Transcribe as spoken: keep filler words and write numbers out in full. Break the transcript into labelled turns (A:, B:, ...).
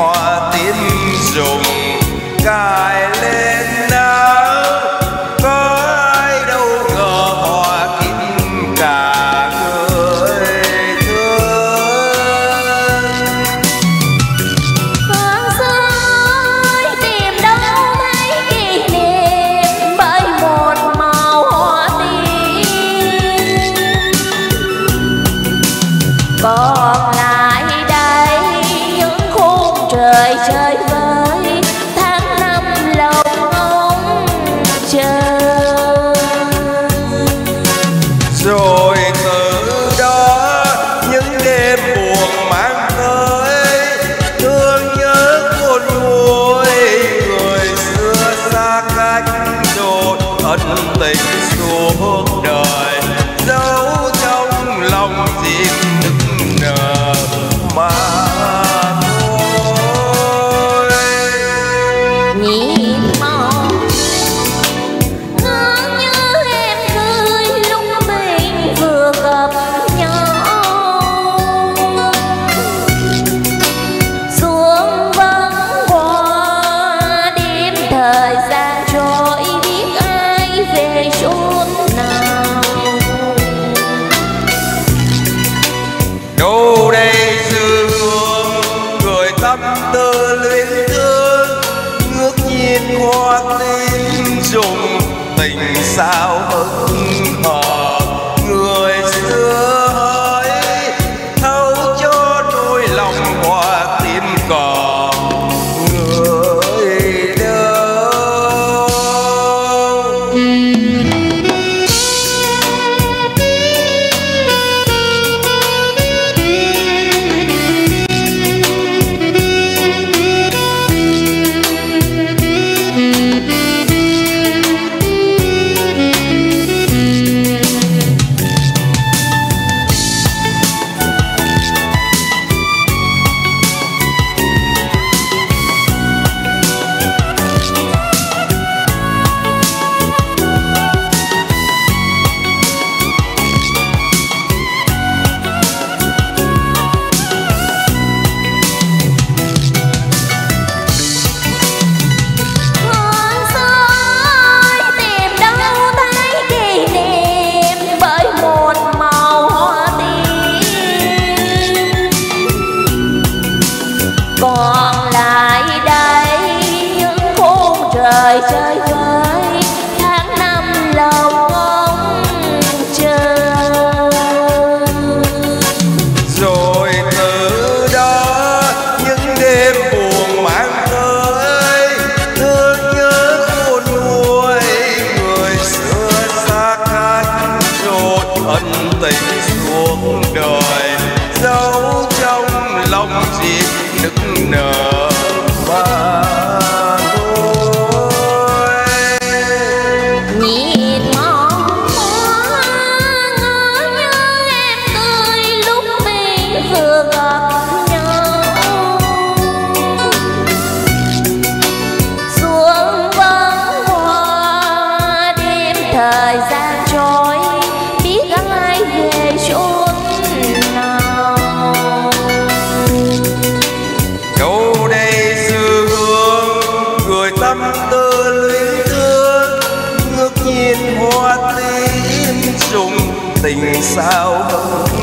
A: hoa tím rụng cài lên áo, có ai đâu ngờ hoa kín cả người thương.
B: Hương rơi tìm đâu thấy kỷ niệm bởi một màu hoa tím, còn lại đây những khung trời chơi với tháng năm lòng ngóng chờ.
A: Rồi từ đó những đêm buồn mang tới thương nhớ khôn nguôi, người xưa xa cách rồi ân tình suốt đời, dấu trong lòng dịp nức nở mà thôi.
B: Nhìn mong ngỡ như em cười lúc mình vừa gặp nhau, xuống vắng qua đêm thời gian trôi biết ai về chốn nào.
A: Đâu đây dư hương người tâm tư luyến thương, ngước nhìn hoa tím rụng tình sao hững hờ, người xưa hỡi thấu cho đôi lòng hoa tím còn người đâu.
B: Hương rơi tìm đâu thấy kỷ niệm bởi một màu hoa tím, còn lại đây những khung trời chơi với tháng năm lòng ngóng chờ.
A: Rồi từ đó những đêm buồn mang tới thương nhớ khôn nguôi, người xưa xa cách rồi ân tình suốt đời, dấu trong lòng dịp nức nở mà thôi.
B: Nhìn mong hoa ngỡ như em cười lúc mình vừa gặp nhau, xuống vắng hoa đêm thời gian trôi biết ai về chốn nào.
A: Đâu đây dư hương người tâm tư luyến thương, ngước nhìn hoa tím rụng tình sao hững